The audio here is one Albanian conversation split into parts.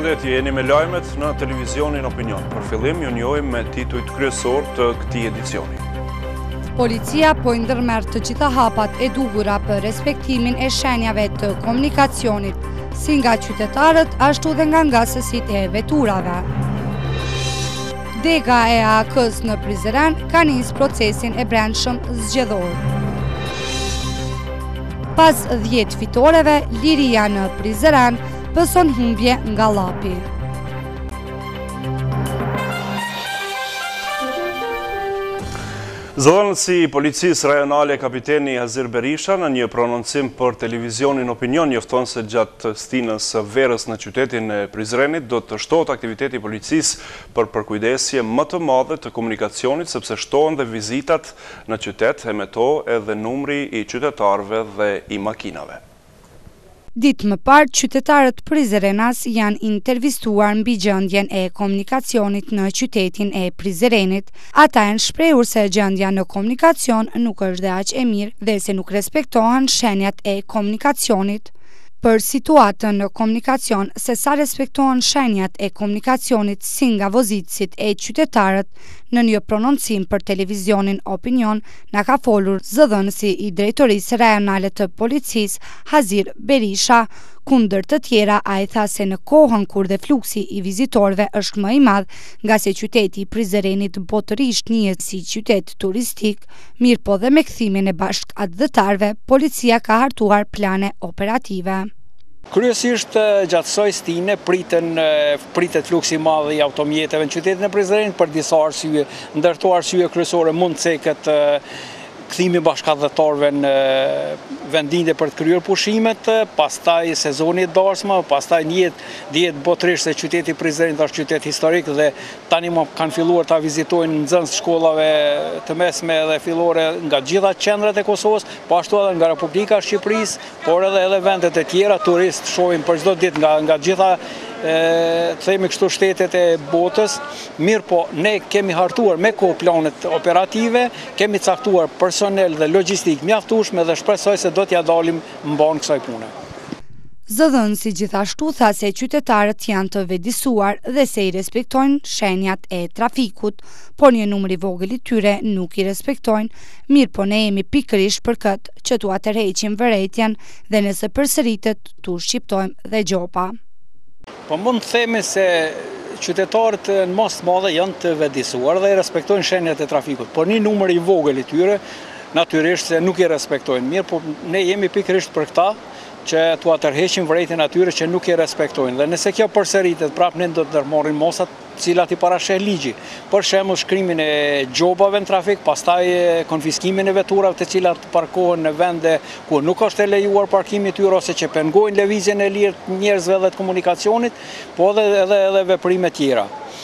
Përshëndetje, jeni me lajmet në televizionin Opinion. Për fillim, ju njohim me titujt kryesor të këtij edicioni. Policia po ndërmerr të gjitha hapat e duhura për respektimin e shenjave të komunikacionit, si nga qytetarët, ashtu dhe nga ngasësit e veturave. Dega e AK-s në Prizren ka nis procesin e brendshëm zgjedhor. Pas 10 fitoreve, liria në Prizren pëson humbje nga llapi. Zëdhënësi i policisë rajonale kapiteni Azir Berisha në një prononcim për televizionin Opinion njofton se gjatë stinës verës në qytetin e Prizrenit do të shtohet aktiviteti i policisë për përkujdesje më të madhe të komunikacionit sepse shtohen dhe vizitat në qytet e me to edhe numri i qytetarëve dhe i makinave. Ditë më parë, qytetarët Prizrenas janë intervistuar mbi gjendjen e komunikacionit në qytetin e Prizrenit. Ata janë shprehur se gjendja në komunikacion nuk është dhe aq e mirë dhe se nuk respektohen shenjat e komunikacionit. Për situatën në komunikacion, se sa respektohen shenjat e komunikacionit si nga vozitësit e qytetarët, në një prononcim për televizionin Opinion, na ka folur zëdhënësi i drejtorisë rajonale të policisë, Azir Berisha. Kundër të tjera, ai tha se në kohën kur dhe fluksi i vizitorëve është më i madh, nga se qyteti i Prizrenit botërisht njihet si qytet turistik, mirë po dhe me kthimin e bashkëdhëtarëve, policia ka hartuar plane operative. Kryesisht gjatë kësaj stine pritet fluksi i madh i automjeteve në qytetin e Prizrenit për disa arsye, ndërto arsye kryesore mund të ceket kthimi bashkëdhëtarëve në vendinde për të kryer pushimet, pastaj sezoni i dasmë, pastaj dihet botërisht se qyteti i Prizrenit është qytet historik dhe tani më kanë filluar ta vizitojnë nxënës shkollave të mesme dhe fillore nga gjitha qendrat e Kosovës, po ashtu edhe nga Republika e Shqipërisë, por edhe vendet e tjera, turistë shohin për çdo ditë nga gjitha themi kështu shtetet e botës, mirë po ne kemi hartuar me kohë planet operative, kemi caktuar personel dhe logjistik mjaftueshme dhe shpresoj se do t'ja dalim mban kësaj pune. Zëdhënësi gjithashtu tha se qytetarët janë të vetëdijsuar dhe se i respektojnë shenjat e trafikut, por një numër i vogël i tyre nuk i respektojnë, mirë po ne jemi pikërisht për këtë që t'u tërheqim vërejtjen dhe nëse përsëritet t'u shqiptojmë dhe gjopa. Po mund të themi se qytetarët në mas të madhe janë të vetëdijsuar dhe i respektojnë shenjat e trafikut, por një numër i vogël i tyre natyrisht se nuk i respektojnë. Mirë, po ne jemi pikërisht për këta që t'u tërheqim vërejtjen atyre që nuk i respektojnë. Dhe nëse kjo përsëritet, prapë ne do të ndërmarrim mosat cilat i parasheh ligji. Për shembull shkrimin e gjobave në trafik, pastaj konfiskimin e veturave të cilat parkohen në vende ku nuk është e lejuar parkimi i tyre ose që pengojnë lëvizjen e lirë të njerëzve dhe të komunikacionit, po edhe veprime tjera.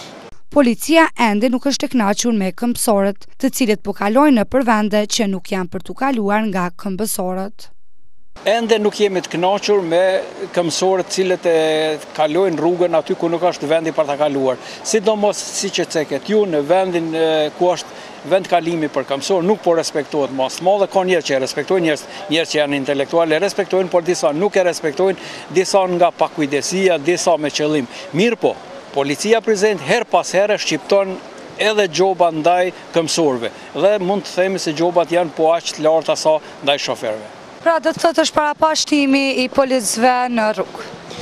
Policia ende nuk është e kënaqur me këmbësorët, të cilët po kalojnë nëpër vende që nuk janë për t'u kaluar nga këmbësorët. Ende nuk jemi të kënaqur me këmbësorët cilët e kalojnë rrugën aty ku nuk është vendi për ta kaluar. Sidomos siç e ceket ju në vendin ku është vend kalimi për këmbësor nuk po respektohet mas të madhe, ka njerëz që e respektojnë, njerëz që janë intelektualë e respektojnë, por disa nuk e respektojnë, disa nga pakujdesia, disa me qëllim. Mirë po, policia prezent her pas here shqipton edhe gjoba ndaj këmbësorëve dhe mund të themi se gjobat janë po aq të larta sa ndaj shoferëve. Pra do të thotë është parapashtimi i policëve në rrugë.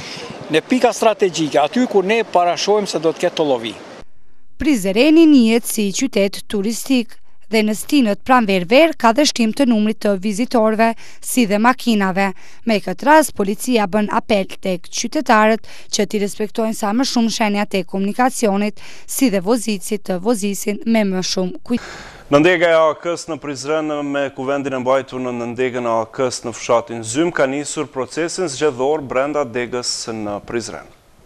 Në pika strategjike, aty ku ne parashohim se do të ketë llovi. Prizreni njihet si qytet turistik dhe në stinët pranverë ka dhe shtim të numrit të vizitorëve si dhe makinave. Me këtë rast, policia bën apel tek qytetarët që t'i respektojnë sa më shumë shenjat e komunikacionit si dhe vozitësit të vozisin me më shumë kujdes. Në ndega e AK-s në Prizren me kuvendin e mbajtur në ndegën e AK-s në fshatin Zym ka nisur procesin zgjedhor brenda degës në Prizren.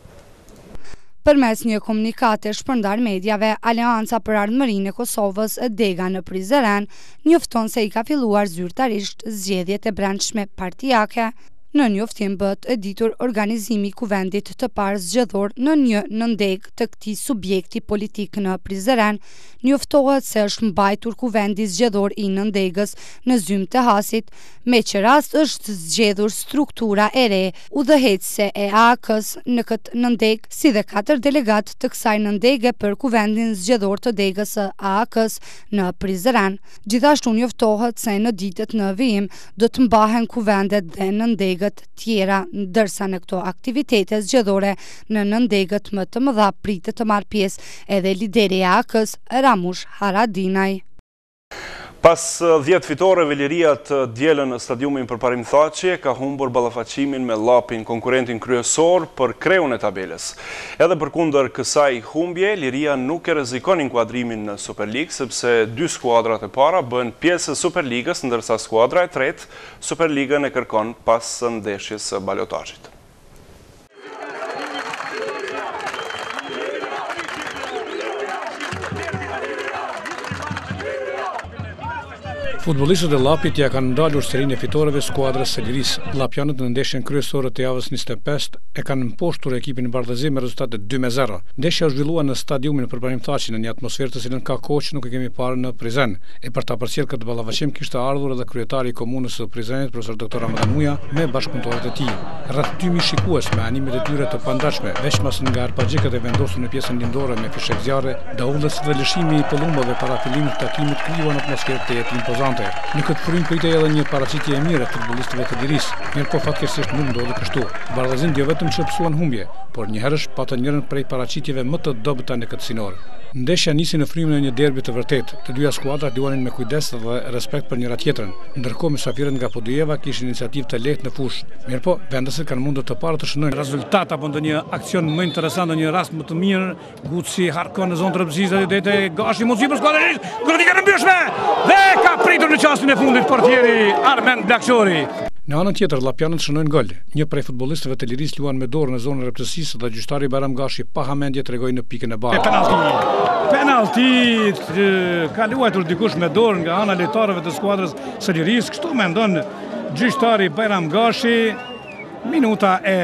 Përmes një komunikate shpërndar mediave, Aleanca për Ardhmërinë e Kosovës, Dega në Prizren, njofton se i ka filluar zyrtarisht zgjedhjet e brendshme partijake Në njoftim bëhet e ditur organizimi i kuvendit të parë zgjedhor në një nëndeg të këtij subjekti politik në Prizren. Njoftohet se është mbajtur kuvendi zgjedhor i nëndegës në zymë të Hasit, me që rast është zgjedhur struktura e re udhëheqëse e AAK-s në këtë nëndeg, si dhe 4 delegat të kësaj nëndege për kuvendin zgjedhor të degës së AAK-s në Prizren. Gjithashtu njoftohet se në ditët në vijim do të mbahen kuvendet dhe nëndegët tjera, ndërsa në këto aktivitete zgjedhore në nëndegët më të mëdha pritet të marrë pjesë edhe lideri i AAK-s Ramush Haradinaj. Pas 10 fitoreve, Liria të dielën në stadiumin Përparim Thaçi ka humbur ballafaqimin me Llapin, konkurentin kryesor për kreun e tabelës. Edhe përkundër kësaj humbje, Liria nuk e rrezikon inkuadrimin në Superligë, sepse 2 skuadrat e para bën pjesë e Superligës, ndërsa skuadra e tretë Superligën e kërkon pas ndeshjes së balotazhit. Futbollistët e Llapit ja kanë ndalur serinë e fitoreve skuadrës së Lirisë. Llapjanët në ndeshjen kryesore të javës 25 e kanë mposhtur ekipin Bardhëzi me rezultate 2-0. Ndeshja u zhvillua në stadiumin Përparim Thaçi në një atmosferë të cilën ka kohë që nuk e kemi parë në Prizren. E për ta përcjellë këtë ballafaqim kishte ardhur edhe kryetari i komunës së Prizrenit, profesor Dr. Ramadan Muja, me bashkëpunëtorët e tij. Rreth 2000 shikues me animet e tyre të pandashme, veçmas nga arpagjikat e vendosur në pjesën lindore me fishek zjarre, daullës dhe lëshimi i pëllumbave para fillimit të takimit krijuan atmosferë të jetë impozante. Në këtë frymë pritej edhe një paraqitje e mirë e futbollistëve të Lirisë, mirë po fatkeqësisht nuk ndodhi kështu. Bardhëzin jo vetëm që psuan humbje, por njëherësh patën njërin prej paraqitjeve më të dobëta në këtë sinor. Ndeshja nisi në frymën e një derbi të vërtetë. Të dyja skuadrat luanin me kujdes dhe respekt për njëra tjetrën, ndërkohë mysafirët nga Podujeva kishin iniciativë të lehtë në fushë. Mirëpo, vendësit kanë mundur të parë të shënojnë rezultat apo ndonjë aksion më interesant, në një rast më të mirë, Guci harkon në zonë trembëzise dhe Gashi mundësi për skuadrën. Golia e mbyshme dhe ka pritur në çastin e fundit portieri Armen Blakçori. Në anën tjetër, llapjanët shënojnë gol. Një prej futbollistëve të Lirisë luan me dorë në zonën e reptësisë dhe gjyqtari Bayram Gashi pa hamendje tregoi në pikën e bardhë. Penalti ka luajtur dikush me dorë nga ana lojtarëve të skuadrës së Lirisë, kështu mendon gjyqtari Bayram Gashi. Minuta e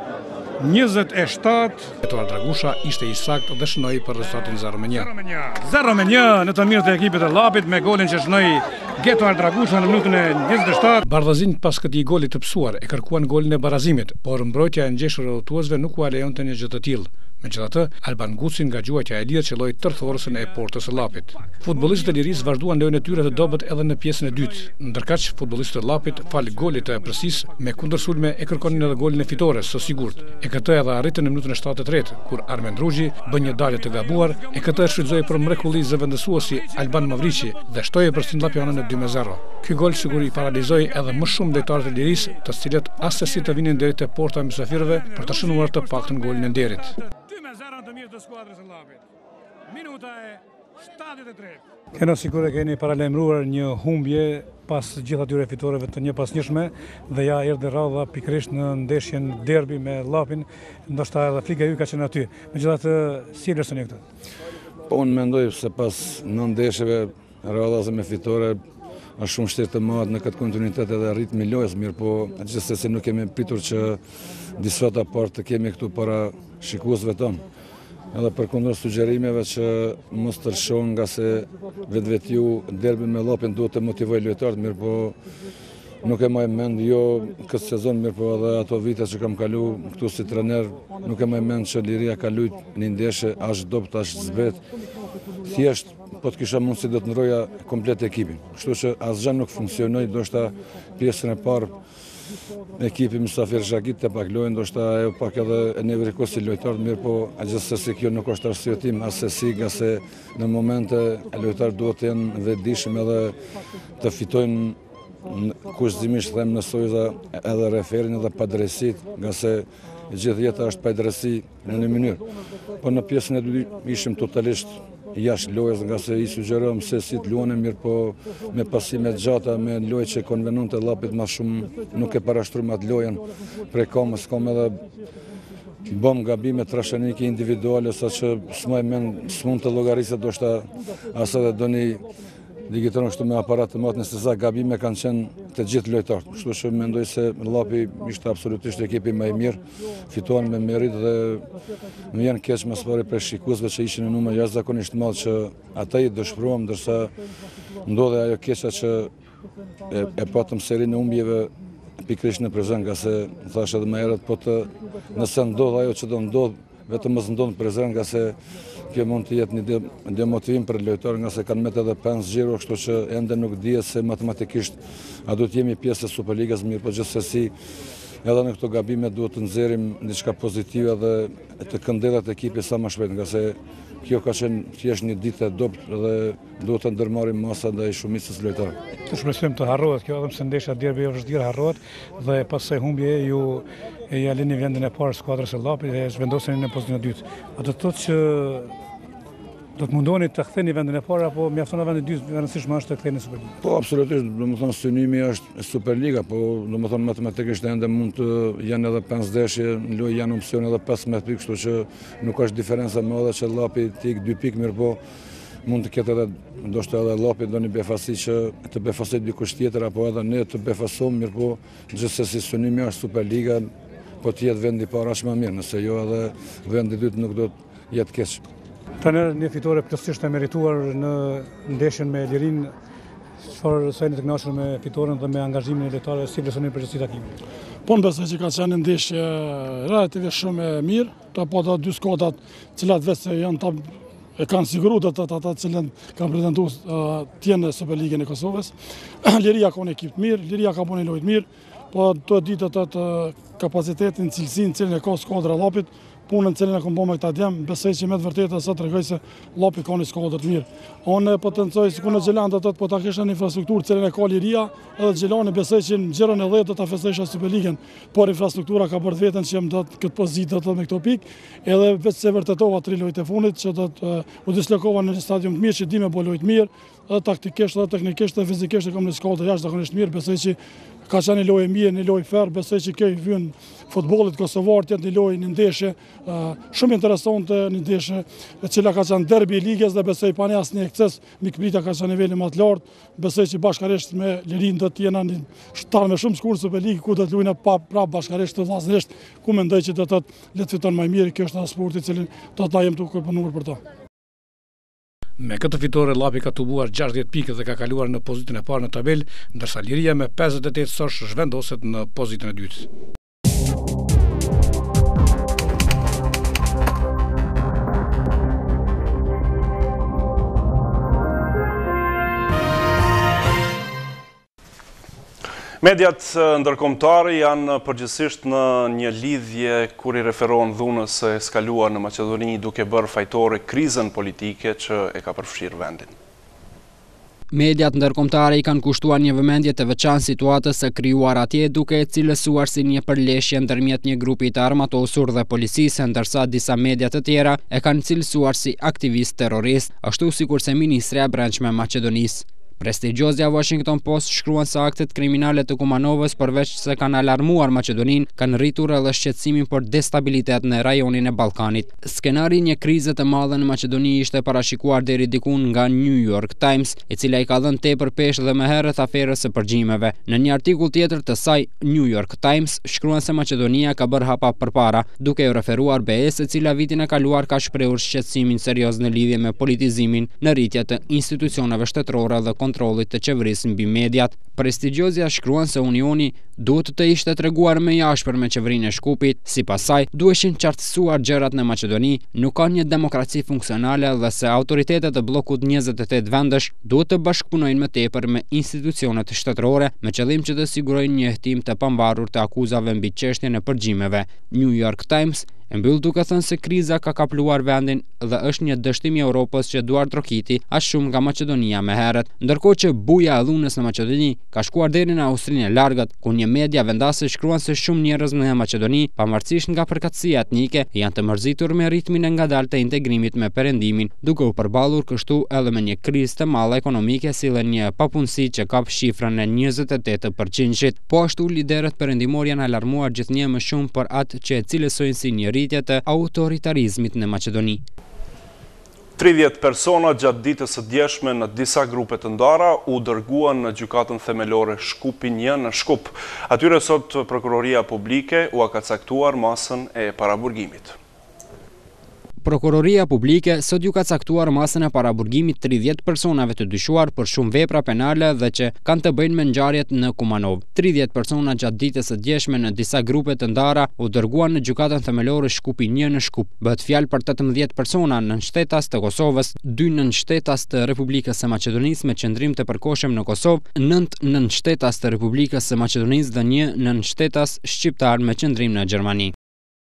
27. Eduard Dragusha ishte i saktë dhe shënoi për rezultatin 0-1. 0-1 në të mirë të ekipit të Llapit me golin që shënoi Eduard Dragusha në minutën e 27. Bardhëzin pas këtij goli të psuar e kërkuan golin e barazimit, por mbrojtja e ngjeshur e udhëtuesve nuk u alejonte një gjë të tillë. Megjithatë, Alban Guci nga gjuajtja e lirë qelloi tërthorësën e portës së Llapit. Futbollistët e Lirisë vazhduan lojën e tyre të dobët edhe në pjesën e dytë. Ndërkaq, futbollistët e Llapit fal golit të epërsisë me kundërsulme e kërkonin edhe golin e fitores së sigurt. E këtë edhe arritën në minutën e 73, kur Armen Rugji bën një dalje të gabuar, e këtë e shfrytëzoi për mrekulli zëvendësuesi Alban Mavriqi dhe shtoi epërsin llapjanën në 2-0. Ky gol sigur i paralizoi edhe më shumë lojtarët e Lirisë, të cilët as se si të vinin deri te porta e mysafirëve për të shënuar të paktën golin e nderit. 2-0 të mirë të skuadrës së Llapit. Minuta e 73. Kena sigur e keni paralajmëruar një humbje pas gjithë atyre fitoreve të njëpasnjëshme dhe ja erdhi radha pikërisht në ndeshjen derbi me Llapin, ndoshta edhe frika ju ka qenë aty. Megjithatë, si e vlerësoni këtë? Po unë mendoj se pas 9 ndeshjeve radha me fitore është shumë vështirë të marrë në këtë kontinuitet edhe ritmi i lojës, mirë po gjithsesi nuk kemi pritur që disa të parë të kemi këtu para shikuesve tonë. Edhe përkundër sugjerimeve që mos të lëshon nga se vetë ju derbi me Llapin duhet të motivoj lojtarët, mirë po nuk e maj mend jo këtë sezon, mirë po edhe ato vite që kam kalu këtu si trener, nuk e maj mend që Liria ka lujt një ndeshje as dopt as zbret. Thjesht po të kisha mundësi do të ndroja komplet ekipin. Kështu që asgjë nuk funksionoi, ndoshta pjesën e parë ekipi mysafir Zhagit të pak lojën, ndoshta ajo pak edhe e nevrikos si lojtarët, mirë po gjithsesi kjo nuk është arsye tim as se nga se në momente lojtarët duhet të jenë vetëdijshëm edhe të fitojnë kushtimisht them në sojza edhe referin edhe padrejësit, nga se gjithë jeta është padrejësi në një mënyrë. Po në pjesën e dytë ishim totalisht jashtë lojës, nga se i sugjerojmë se si të luanim, mirë po me pasime gjata, me lojë që konvenon të Llapit ma shumë nuk e parashtruam atë lojën prej kamës, kam edhe bëm gabime trashenike individuale, sa që s'mund të llogariset, do shta as edhe do një digitoron kështu me aparat të matë nëse sa gabime kanë qenë të gjithë lojtarët. Kështu që mendoj se Llapi ishte absolutisht ekipi më i mirë, fituan me merit dhe më vjen keq më së pari për shikuesve që ishin në numër jashtëzakonisht madh që ata i dëshpëruam, ndërsa ndodhe ajo keqa që e patëm serinë e humbjeve pikërisht në Prizren, nga se thash edhe më herët, po nëse ndodh ajo që do ndodh, vetëm mos ndodh në Prizren, nga se kjo mund të jetë një demotivim për lojtarë, nga se kanë met edhe 5 xhiro, kështu që ende nuk dihet se matematikisht a do të jemi pjesë e Superligës, mirë, po gjithsesi edhe në këto gabime duhet të nxjerrim diçka pozitive dhe të këndethet ekipi sa më shpejt, nga se kjo ka qenë thjesht një ditë e dobët dhe duhet të ndërmarrim masa ndaj shumicës lojtarë. Të shpresojmë të harrohet kjo, edhe pse ndeshja derbi është vështirë harrohet dhe pastaj humbje ju e jalini vendin e parë skuadrës së Llapit dhe zhvendoseni në pozicion e dytë. A do të thotë që do të mundoni të ktheni vendin e parë apo mjafton vendi i dytë, rëndësishme është të ktheni në Superligë? Po absolutisht, domethënë synimi është Superliga, po domethënë matematikisht ende mund të janë edhe 5 ndeshje, në lojë janë opsione edhe 15 pikë, kështu që nuk është diferenca e madhe që Llapi të ikë 2 pikë, mirë po mund të ketë edhe ndoshta edhe Llapi ndonjë befasi që të befasoj dikush tjetër apo edhe ne të befasojmë, mirë po gjithsesi synimi është Superliga, po të jetë vendi i parë aq më mirë, nëse jo edhe vendi i dytë nuk do të jetë keq. Trajner, një fitore plotësisht e merituar në ndeshjen me Lirin, çfarë sa jeni të kënaqur me fitoren dhe me angazhimin e lojtarëve, si vlerësoni përgjithësi takimin? Po besoj që ka qenë ndeshje relativisht shumë e mirë, po ato dy skuadrat, cilat vetë janë e kanë siguruar ata cilët kanë pretenduar të jenë në Superligën e Kosovës. Liria ka një ekip të mirë, Liria ka bënë lojë të mirë, po to ditë atë kapacitetin, cilësinë cilën e ka skuadra e Llapit, punën cilën e kam bërë me këta djem, besoj që me të vërtetë sa tregoj se Llapi ka një skuadër të mirë. Unë potencoj sikur në Gjelan ato po ta kisha një infrastrukturë cilën e ka Liria, edhe Gjelani besoj që në xhiron e 10 do ta festojë Superligën, por infrastruktura ka bërë vetën që jam do këtë pozitë do me këto pikë, edhe vetë se vërtetova 3 lojë të fundit që do të u dislokova në një stadium të mirë që di me bëj lojë të mirë, edhe taktikisht, edhe teknikisht, edhe fizikisht kam një skuadër jashtëzakonisht mirë, besoj që ka qenë një lojë mirë, një lojë fair, besoj që kjo i vjen futbollit kosovar të jetë një lojë, një ndeshje shumë interesante, një ndeshje e cila ka qenë derbi i ligës dhe besoj pa asnjë ekces, mikpritja ka qenë niveli më të lartë, besoj që bashkërisht me Lirin do të jena një shtar me shumë skurë Superligë, ku do të luajnë prapë bashkërisht të vllazërisht, ku mendoj që do të le të fiton më mirë, kjo është sporti i cili do të jam të punuar për to. Me këtë fitore Llapi ka tubuar 60 pikë dhe ka kaluar në pozitën e parë në tabelë, ndërsa Liria me 58 sosh zhvendoset në pozitën e dytë. Mediat ndërkombëtare janë përgjithsisht në një lidhje kur i referohen dhunës së eskaluar në Maqedoni duke bërë fajtore krizën politike që e ka përfshirë vendin. Mediat ndërkombëtare i kanë kushtuar një vëmendje të veçantë situatës së krijuar atje, duke e cilësuar si një përleshje ndërmjet një grupi të armatosur dhe policisë, ndërsa disa media të tjera e kanë cilësuar si aktivist terrorist, ashtu sikurse Ministria e Brendshme e Maqedonisë. Prestigjozja Washington Post shkruan se aktet kriminale të Kumanovës, përveç se kanë alarmuar Maqedoninë, kanë rritur edhe shqetësimin për destabilitet në rajonin e Ballkanit. Skenari një krize të madhe në Maqedoni ishte parashikuar deri diku nga New York Times, e cila i ka dhënë tepër peshë dhe më herët aferës së përgjimeve. Në një artikull tjetër të saj, New York Times shkruan se Maqedonia ka bërë hapa përpara, duke u referuar BE-s, e cila vitin e kaluar ka shprehur shqetësimin serioz në lidhje me politizimin në rritje të institucioneve shtetërore dhe kontrollit të qeverisë mbi mediat. Prestigjozja shkruan se Unioni duhet të ishte treguar më i ashpër me qeverinë e Shkupit, sipas saj duheshin qartësuar gjërat në Maqedoni, nuk ka një demokraci funksionale dhe se autoritetet e bllokut 28 vendesh duhet të bashkëpunojnë më tepër me institucionet shtetërore me qëllim që të sigurojnë një hetim të pambarur të akuzave mbi çështjen e përgjimeve. New York Times e mbyll duke thënë se kriza ka kapluar vendin dhe është një dështim i Europës që duar trokiti aq shumë nga Maqedonia më herët, ndërkohë që buja e dhunës në Maqedoni ka shkuar deri në Austrinë e Largët, ku një media vendase shkruan se shumë njerëz në Maqedoni, pavarësisht nga përkatësia etnike, janë të mërzitur me ritmin e ngadaltë të integrimit me Perëndimin, duke u përballur kështu edhe me një krizë të madhe ekonomike si dhe një papunësi që kap shifrën e 28%. Po ashtu liderët perëndimor janë alarmuar gjithnjë më shumë për atë që e cilësojnë si një rritje të autoritarizmit në Maqedoni. 30 persona gjatë ditës së djeshme në disa grupe të ndara u dërguan në gjykatën themelore Shkupi 1 në Shkup. Atyre sot Prokuroria Publike u ka caktuar masën e paraburgimit. Prokuroria Publike sot ju ka caktuar masën e paraburgimit 30 personave të dyshuar për shumë vepra penale dhe që kanë të bëjnë me ngjarjet në Kumanov. 30 persona gjatë ditës së djeshme në disa grupe të ndara u dërguan në gjykatën themelore Shkupi 1 në Shkup. Bëhet fjalë për 18 persona nënshtetas të Kosovës, 2 nënshtetas të Republikës së Maqedonisë me qëndrim të përkohshëm në Kosovë, 9 nënshtetas të Republikës së Maqedonisë dhe 1 nënshtetas shqiptar me qëndrim në Gjermani.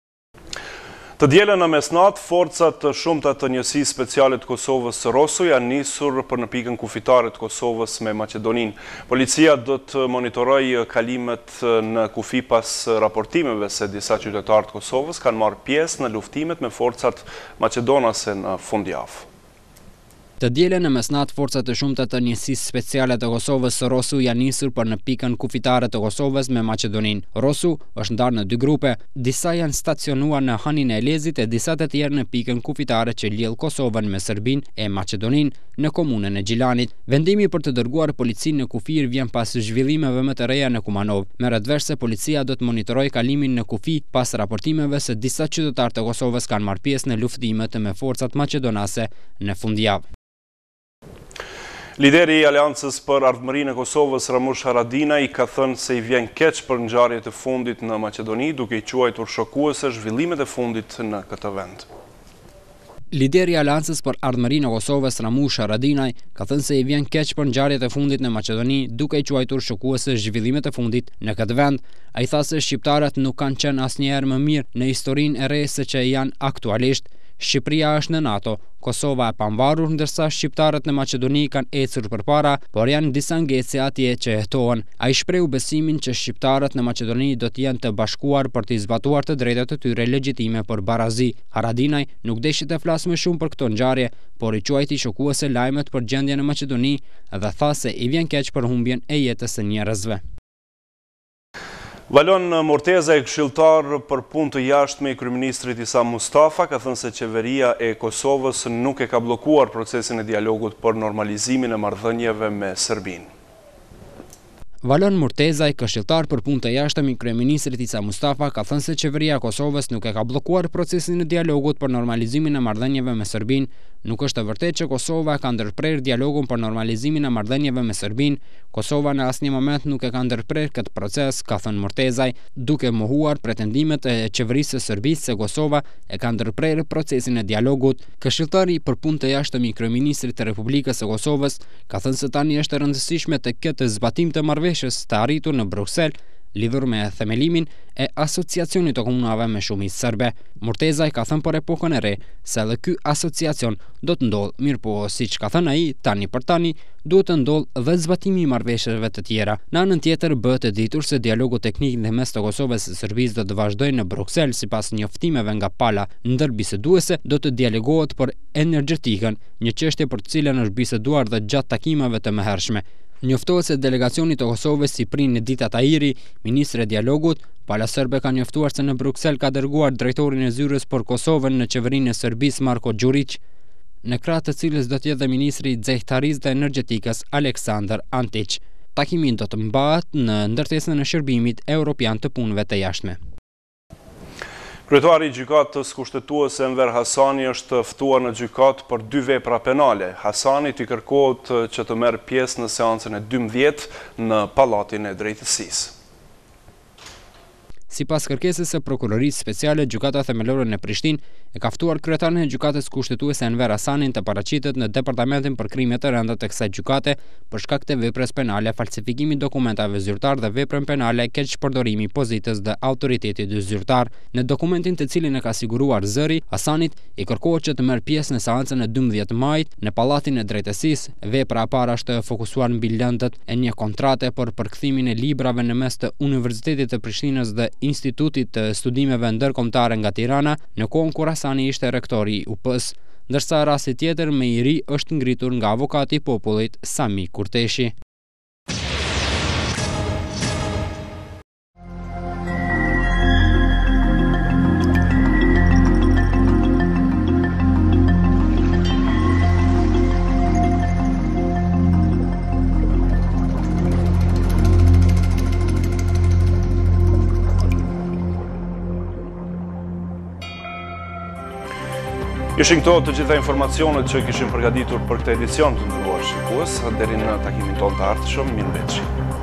Të dielën në mesnat, forcat të shumta të Njësisë Speciale të Kosovës së Rosu janë nisur për në pikën kufitare të Kosovës me Maqedoninë. Policia do të monitorojë kalimet në kufi pas raportimeve se disa qytetarë të Kosovës kanë marrë pjesë në luftimet me forcat maqedonase në fundjavë. Të dielën në mesnat, forcat të shumta të Njësisë Speciale të Kosovës së Rosu janë nisur për në pikën kufitare të Kosovës me Maqedoninë. Rosu është ndarë në 2 grupe, disa janë stacionuar në Hanin e Elezit e disa të tjerë në pikën kufitare që lidh Kosovën me Serbinë e Maqedoninë në komunën e Gjilanit. Vendimi për të dërguar policinë në kufir vjen pas zhvillimeve më të reja në Kumanov. Merret vesh se policia do të monitorojë kalimin në kufi pas raportimeve se disa qytetarë të Kosovës kanë marrë pjesë në luftimet me forcat maqedonase në fundjavë. Lideri i Aleancës për Ardhmërinë e Kosovës, Ramush Haradinaj, ka thënë se i vjen keq për ngjarjet e fundit në Maqedoni, duke i quajtur shokuese zhvillimet e fundit në këtë vend. Lideri i Aleancës për Ardhmërinë e Kosovës, Ramush Haradinaj, ka thënë se i vjen keq për ngjarjet e fundit në Maqedoni, duke i quajtur shokuese zhvillimet e fundit në këtë vend. Ai tha se shqiptarët nuk kanë qenë asnjëherë më mirë në historinë e re se që janë aktualisht. Shqipëria është në NATO, Kosova e pamvarur, ndërsa shqiptarët në Maqedoni kanë ecur përpara, por janë disa ngecë atje që jetohen. Ai shprehu besimin që shqiptarët në Maqedoni do të jenë të bashkuar për të zbatuar të drejtat e tyre legjitime për barazi. Haradinaj nuk deshi të flasë më shumë për këto ngjarje, por i quajti shokuese lajmet për gjendjen në Maqedoni dhe tha se i vjen keq për humbjen e jetës së njerëzve. Valon Morteza, këshilltar për punë të jashtme i kryeministrit Isa Mustafa, ka thënë se qeveria e Kosovës nuk e ka bllokuar procesin e dialogut për normalizimin e marrëdhënieve me Serbinë. Valon Morteza, këshilltar për punë të jashtme i kryeministrit Isa Mustafa, ka thënë se qeveria e Kosovës nuk e ka bllokuar procesin e dialogut për normalizimin e marrëdhënieve me Serbinë. Nuk është e vërtetë që Kosova ka ndërprer dialogun për normalizimin e marrëdhënieve me Serbinë. Kosova në asnjë moment nuk e ka ndërprer këtë proces, ka thënë Mortezaj, duke mohuar pretendimet e qeverisë së Serbisë se Kosova e ka ndërprer procesin e dialogut. Këshilltari për punë të jashtme i kryeministrit të Republikës së Kosovës ka thënë se tani është e rëndësishme të ketë zbatim të marrëveshjes të arritur në Bruksel lidhur me themelimin e asociacionit të komunave me shumicë serbe. Mortezaj ka thënë për epokën e re se edhe ky asociacion do të ndodhë, mirë po siç ka thënë ai, tani për tani duhet të ndodhë dhe zbatimi i marrëveshjeve të tjera. Në anën tjetër bëhet e ditur se dialogu teknik në mes të Kosovës së Serbisë do të vazhdojë në Bruksel sipas njoftimeve nga pala ndërbiseduese, do të dialogohet për energjetikën, një çështje për të cilën është biseduar dhe gjatë takimeve të mëhershme. Njoftohet se delegacioni të Kosovës si prin në Dita Tahiri, ministre e dialogut, pala serbe ka njoftuar se në Bruksel ka dërguar drejtorin e zyrës për Kosovën në qeverinë e Serbisë Marko Đurić, në krah të cilës do të jetë dhe ministri i Zejtarisë dhe Energjetikës Aleksandar Antić. Takimi do të mbahet në ndërtesën e shërbimit evropian të punëve të jashtme. Kryetari i gjykatës kushtetuese Enver Hasani është ftuar në gjykatë për 2 vepra penale. Hasanit i kërkohet që të merr pjesë në seancën e 12 në Pallatin e Drejtësisë. Sipas kërkesës së prokurorisë speciale, gjykata themelore në Prishtinë e ka ftuar kryetarin e gjykatës kushtetuese Enver Hasanin të paraqitet në departamentin për krime të rënda të kësaj gjykate për shkak të veprës penale, falsifikimit dokumentave zyrtar dhe veprën penale keq përdorimi i pozitës dhe autoritetit zyrtar. Në dokumentin të cilin e ka siguruar zëri, Hasanit i kërkohet që të merr pjesë në seancën e 12 majit në Pallatin e Drejtësisë. Vepra e parë është fokusuar mbi lëndët e një kontrate për përkthimin e librave në mes të Universitetit të Prishtinës dhe Institutit të Studimeve Ndërkombëtare nga Tirana, në kohën kur Hasani ishte rektori i UP-s, ndërsa rasti tjetër më i ri është ngritur nga avokati i popullit Sami Kurteshi. Ishin këto të gjitha informacionet që kishim përgatitur për këtë edicion të ndëruar shikues, deri në takimin tonë të ardhshëm, mirëmbëjtje.